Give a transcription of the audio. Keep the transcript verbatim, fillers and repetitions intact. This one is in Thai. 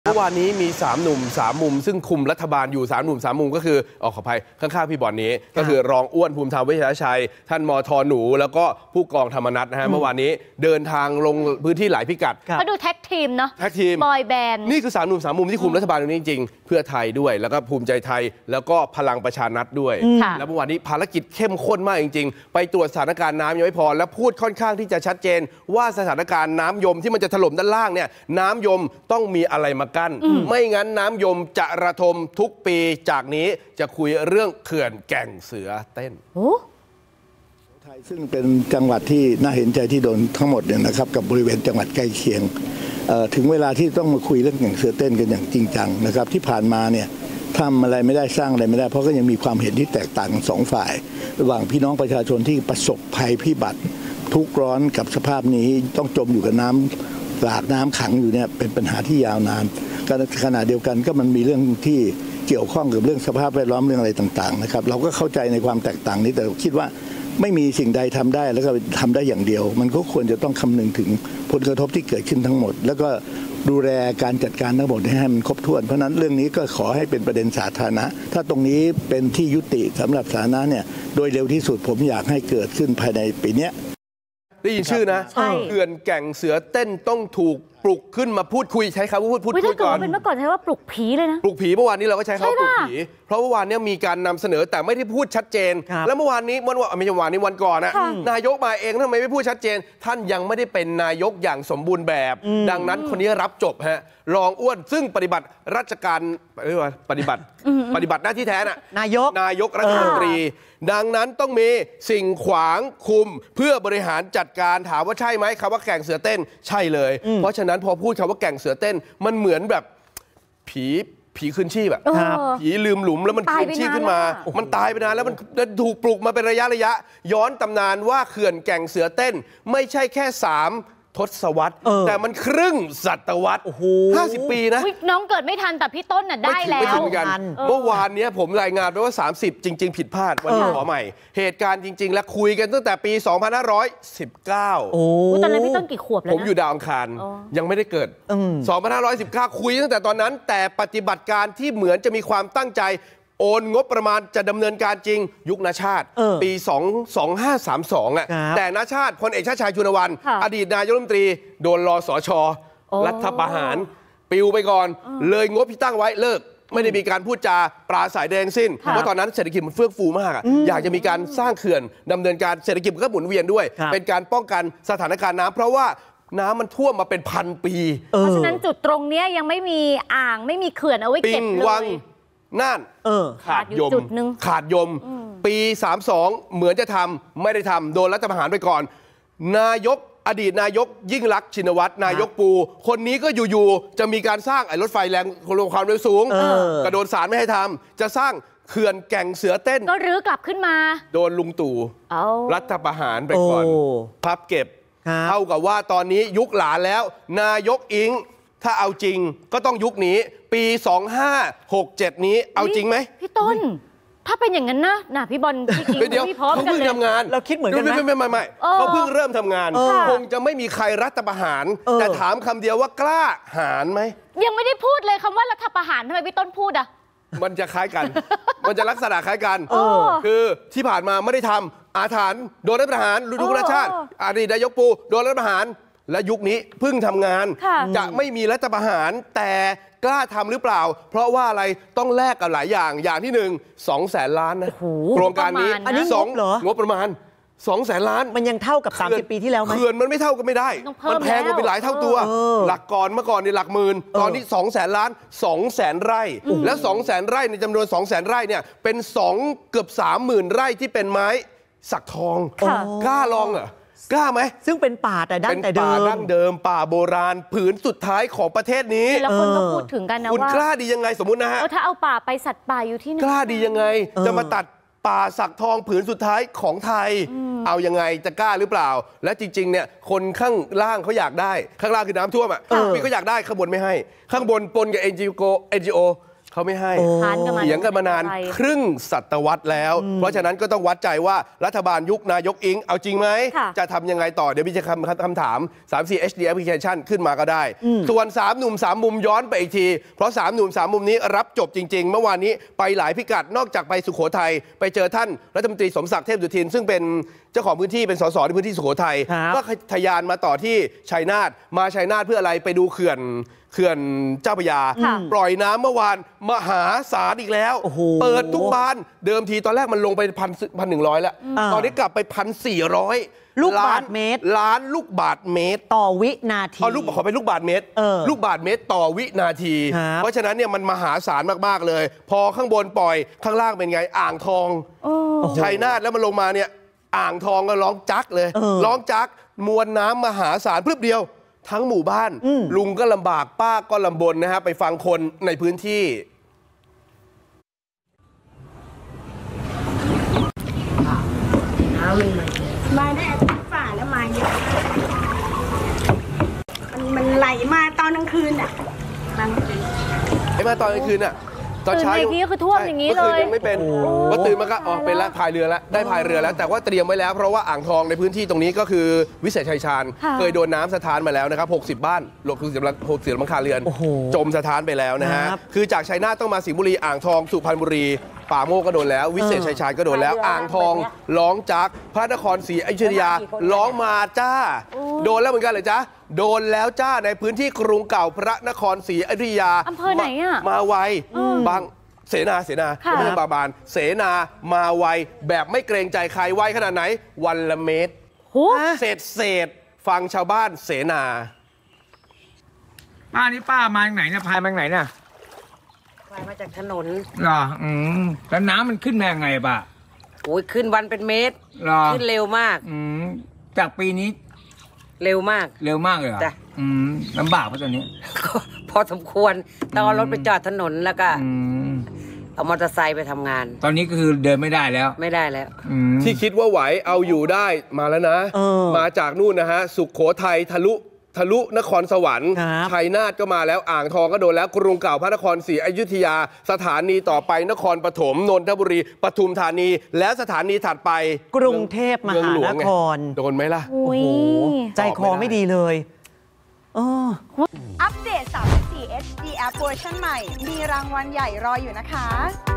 เมื่อวานนี้มีสามหนุ่มสามมุมซึ่งคุมรัฐบาลอยู่สามหนุ่มสามมุมก็คือออกขออภัยข้างๆพี่บอลนี้ก็คือรองอ้วนภูมิธรรมเวชยชัยท่านมทหนูแล้วก็ผู้กองธรรมนัสนะฮะเมื่อวานนี้เดินทางลงพื้นที่หลายพิกัดเขาดูแท็กทีมเนาะแท็กทีมบอยแบนด์นี่คือสามหนุ่มสามมุมที่คุมรัฐบาลตรงนี้จริงๆเพื่อไทยด้วยแล้วก็ภูมิใจไทยแล้วก็พลังประชารัฐด้วยแล้วเมื่อวานนี้ภารกิจเข้มข้นมากจริงๆไปตรวจสถานการณ์น้ำยังไม่พอแล้วพูดค่อนข้างที่จะชัดเจนว่าสถานการณ์น้ำยมที่มันจะถล่มด้านล่างเนี่ยน้ำยมต้องมีอะไรมากั้นไม่งั้นน้ำยมจะระทมทุกปีจากนี้จะคุยเรื่องเขื่อนแก่งเสือเต้นไทยซึ่งเป็นจังหวัดที่น่าเห็นใจที่โดนทั้งหมดเนี่ยนะครับกับบริเวณจังหวัดใกล้เคียงถึงเวลาที่ต้องมาคุยเรื่องแก่งเสือเต้นกันอย่างจริงจังนะครับที่ผ่านมาเนี่ยทำอะไรไม่ได้สร้างอะไรไม่ได้เพราะก็ยังมีความเห็นที่แตกต่างกันสองฝ่ายระหว่างพี่น้องประชาชนที่ประสบภัยพิบัติทุกข์ร้อนกับสภาพนี้ต้องจมอยู่กับน้ำหลากน้ำขังอยู่เนี่ยเป็นปัญหาที่ยาวนานขณะเดียวกันก็มันมีเรื่องที่เกี่ยวข้องกับเรื่องสภาพแวดล้อมเรื่องอะไรต่างๆนะครับเราก็เข้าใจในความแตกต่างนี้แต่คิดว่าไม่มีสิ่งใดทำได้แล้วก็ทำได้อย่างเดียวมันก็ควรจะต้องคำนึงถึงผลกระทบที่เกิดขึ้นทั้งหมดแล้วก็ดูแลการจัดการทั้งหมดให้มันครบถ้วนเพราะนั้นเรื่องนี้ก็ขอให้เป็นประเด็นสาธารณะถ้าตรงนี้เป็นที่ยุติสำหรับสาธารณะเนี่ยโดยเร็วที่สุดผมอยากให้เกิดขึ้นภายในปีนี้ได้ยินชื่อนะเขื่อนแก่งเสือเต้นต้องถูกปลุกขึ้นมาพูดคุยใช้คำว่าพูดพูดคุยก่อนเป็นเมื่อก่อนใช้ว่าปลุกผีเลยนะปลุกผีเมื่อวานนี้เราก็ใช้คำว่าปลุกผีเพราะเมื่อวานนี้มีการนำเสนอแต่ไม่ได้พูดชัดเจนแล้วเมื่อวานนี้วันว่าไม่ใช่วันนี้วันก่อนนะนายกมาเองทำไมไม่พูดชัดเจนท่านยังไม่ได้เป็นนายกอย่างสมบูรณ์แบบดังนั้นคนนี้รับจบฮะรองอ้วนซึ่งปฏิบัติราชการเรียกว่าปฏิบัติปฏิบัติหน้าที่แทนน่ะนายกนายกรัฐมนตรีดังนั้นต้องมีสิ่งขวางคุมเพื่อบริหารจัดการถามว่าใช่ไหมคำว่าแก่งเสือเต้นใช่เลยเพราะฉะนั้นพอพูดคำว่าแก่งเสือเต้นมันเหมือนแบบผีผีคืนชีพแบบผีลืมหลุมแล้วมันคืนชีพขึ้นมามันตายไปนานแล้วมันถูกปลุกมาเป็นระยะระยะย้อนตำนานว่าเขื่อนแก่งเสือเต้นไม่ใช่แค่สามทศวรรษแต่มันครึ่งศตวรรษห้าสิบปีนะน้องเกิดไม่ทันแต่พี่ต้นน่ะได้แล้วไม่ถึงกันเมื่อวานนี้ผมรายงานไปว่าสามสิบจริงๆผิดพลาดวันนี้ขอใหม่เหตุการณ์จริงๆแล้วคุยกันตั้งแต่ปีสองพันห้าร้อยสิบเก้าโอ้ตอนนั้นพี่ต้นกี่ขวบแล้วผมอยู่ดาวอังคารยังไม่ได้เกิดสองพันห้าร้อยสิบเก้าคุยตั้งแต่ตอนนั้นแต่ปฏิบัติการที่เหมือนจะมีความตั้งใจโอนงบประมาณจะดำเนินการจริงยุคณชาติปีสองพันห้าร้อยสามสิบสองอ่ะแต่ณชาติพลเอกชาติชายชุนวรรณอดีตนายกรัฐมนตรีโดนรสช.รัฐประหารปิวไปก่อนเลยงบที่ตั้งไว้เลิกไม่ได้มีการพูดจาปราศัยแดงสิ้นเพราะตอนนั้นเศรษฐกิจมันเฟื่องฟูมากอยากจะมีการสร้างเขื่อนดำเนินการเศรษฐกิจก็หมุนเวียนด้วยเป็นการป้องกันสถานการณ์น้ำเพราะว่าน้ำมันท่วมมาเป็นพันปีเพราะฉะนั้นจุดตรงนี้ยังไม่มีอ่างไม่มีเขื่อนเอาไว้เก็บเลยน่านขาดยมขาดยมปีสามสิบสองเหมือนจะทำไม่ได้ทำโดนรัฐประหารไปก่อนนายกอดีตนายกยิ่งลักษณ์ชินวัตรนายกปูคนนี้ก็อยู่ๆจะมีการสร้างไอ้รถไฟแรงความเร็วสูงกระโดดศาลไม่ให้ทำจะสร้างเขื่อนแก่งเสือเต้นก็รื้อกลับขึ้นมาโดนลุงตู่รัฐประหารไปก่อนพับเก็บเท่ากับว่าตอนนี้ยุคหลานแล้วนายกอิงถ้าเอาจริงก็ต้องยุคนี้ปีสองพันห้าร้อยหกสิบเจ็ดนี้เอาจริงไหมพี่ต้นถ้าเป็นอย่างนั้นนะน่ะพี่บอลพี่อิงพี่พร้อมกันเลยเขาเพิ่งทำงานเราคิดเหมือนกันไหมไม่ไม่ไม่ไม่เขาเพิ่งเริ่มทำงานคงจะไม่มีใครรัฐประหารแต่ถามคำเดียวว่ากล้าหาญไหมยังไม่ได้พูดเลยคำว่ารัฐประหารทำไมพี่ต้นพูดอ่ะมันจะคล้ายกันมันจะลักษณะคล้ายกันคือที่ผ่านมาไม่ได้ทำอาถรรพ์โดนรัฐประหารลุงรัชชาติอดีตนายกปูโดนรัฐประหารและยุคนี้เพิ่งทำงานจะไม่มีรัฐประหารแต่กล้าทำหรือเปล่าเพราะว่าอะไรต้องแลกกับหลายอย่างอย่างที่หนึ่งสองแสนล้านนะโครงการนี้อันนี้งบเหรองบประมาณสองแสนล้านมันยังเท่ากับสามสิบปีที่แล้วไหมเขื่อนมันไม่เท่ากันไม่ได้มันแพงกว่าเป็นหลายเท่าตัวหลักก่อนเมื่อก่อนในหลักหมื่นตอนนี้สองแสนล้านสองแสนไร่แล้วสองแสนไร่ในจำนวนสองแสนไร่เนี่ยเป็นสองเกือบสามหมื่นไร่ที่เป็นไม้สักทองกล้าลองเหรอกล้าไหมซึ่งเป็นป่าแต่ดั้งแต่เดิมเป็นป่าดั้งเดิมป่าโบราณผืนสุดท้ายของประเทศนี้แล้วคนก็พูดถึงกันนะว่าคุณกล้าดียังไงสมมุตินะฮะถ้าเอาป่าไปสัตว์ป่าอยู่ที่นี่กล้าดียังไงจะมาตัดป่าสักทองผืนสุดท้ายของไทยเอายังไงจะกล้าหรือเปล่าและจริงๆเนี่ยคนข้างล่างเขาอยากได้ข้างล่างคือน้ำท่วมอ่ะพี่ก็อยากได้ข้างบนไม่ให้ข้างบนปนกับ เอ็น จี โอเขาไม่ให้ค้านกันมาเถียงกันมานานครึ่งศตวรรษแล้ว เพราะฉะนั้นก็ต้องวัดใจว่ารัฐบาลยุคนายกอิงเอาจริงไหมจะทำยังไงต่อเดี๋ยวมีจะคำคำถาม สามสี่ เอช ดี Application ขึ้นมาก็ได้ ส่วนสามหนุ่มสามมุมย้อนไปอีกทีเพราะสามหนุ่มสามมุมนี้รับจบจริงๆเมื่อวานนี้ไปหลายพิกัดนอกจากไปสุโขทัยไปเจอท่านรัฐมนตรีสมศักดิ์เทพสุทินซึ่งเป็นเจ้าของพื้นที่เป็นสสในพื้นที่สุโขทัยก็ทะยานมาต่อที่ชัยนาทมาชัยนาทเพื่ออะไรไปดูเขื่อนเขื่อนเจ้าพระยาปล่อยน้ำเมื่อวานมหาศาลอีกแล้วเปิดทุกบานเดิมทีตอนแรกมันลงไปพันพันหนึ่งร้อยแล้วตอนนี้กลับไปพันสี่ร้อยลูกบาทเมตรล้านลูกบาทเมตรต่อวินาทีอ๋อลูกขอเป็นลูกบาทเมตรลูกบาทเมตรต่อวินาทีเพราะฉะนั้นเนี่ยมันมหาศาลมากๆเลยพอข้างบนปล่อยข้างล่างเป็นไงอ่างทองชัยนาทแล้วมันลงมาเนี่ยอ่างทองก็ร้องจักเลยร้องจักมวลน้ำมหาศาลพรึบเดียวทั้งหมู่บ้านลุงก็ลำบากป้าก็ลำบนนะฮะไปฟังคนในพื้นที่น้ำมันมาได้ฝ่าแล้วมาเยอะมันมันไหลมาตอนกลางคืนอ่ะบางทีไอ้มาตอนกลางคืนอ่ะตอนเช้าทีก็คือท่วมอย่างนี้เลยยังไม่เป็นว่าตื่นมาก็อ๋อเป็นแล้วพายเรือแล้วได้พายเรือแล้วแต่ว่าเตรียมไว้แล้วเพราะว่าอ่างทองในพื้นที่ตรงนี้ก็คือวิเศษชัยชาญเคยโดนน้ำสะท้านมาแล้วนะครับหกสิบบ้านหลบคือเสียหกสิบหลังคาเรือนจมสะท้านไปแล้วนะฮะคือจากชัยนาทต้องมาสิงห์บุรีอ่างทองสุพรรณบุรีป่าโมกก็โดนแล้ววิเศษชัยชาญก็โดนแล้วอ่างทองร้องจักพระนครศรีอยุธยาร้องมาจ้าโดนแล้วเหมือนกันเลยจ้าโดนแล้วจ้าในพื้นที่กรุงเก่าพระนครศรีอยุธยาอำเภอไหนอ่ะมาไวบางเสนาเสนาไม่ใช่บาบานเสนามาไวแบบไม่เกรงใจใครไวขนาดไหนวันละเมตรเศษเศษฟังชาวบ้านเสนาป้านี่ป้ามาจากไหนเนี่ยพายมาจากไหนเนี่ยพายมาจากถนนเหรออืมแล้วน้ำมันขึ้นมายังไงป้าโอ้ยขึ้นวันเป็นเมตรขึ้นเร็วมากอืมจากปีนี้เร็วมากเร็วมากเลยเหรออืมลำบากเพราะตอนนี้พอสมควรต้องเอารถไปจอดถนนแล้วก็เอามอเตอร์ไซค์ไปทำงานตอนนี้ก็คือเดินไม่ได้แล้วไม่ได้แล้วที่คิดว่าไหวเอาอยู่ได้มาแล้วนะมาจากนู่นนะฮะสุขโขทัยทะลุทะลุนครสวรรค์ชัยนาทก็มาแล้วอ่างทองก็โดนแล้วกรุงเก่าพระนครศรีอยุธยาสถานีต่อไปนครปฐมนนทบุรีปทุมธานีและสถานีถัดไปกรุงเทพมหานครโดนไหมล่ะโอ้โหใจคอไม่ดีเลยอัปเดต สามสิบสี่ เอช ดี App เวอร์ชันใหม่มีรางวัลใหญ่รออยู่นะคะ